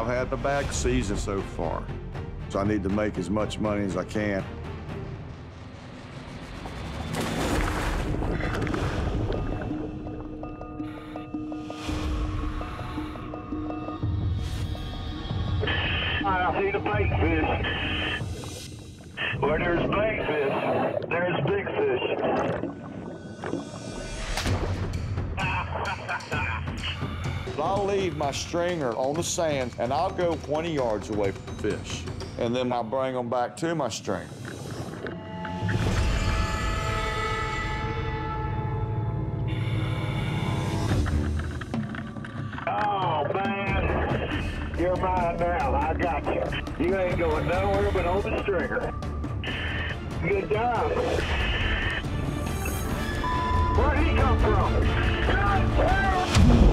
I've had a bad season so far, so I need to make as much money as I can. I see the bait fish. Where there's bait fish, there's big fish. I'll leave my stringer on the sand and I'll go 20 yards away from the fish. And then I'll bring them back to my stringer. Oh, man. You're mine now. I got you. You ain't going nowhere but on the stringer. Good job. Where'd he come from?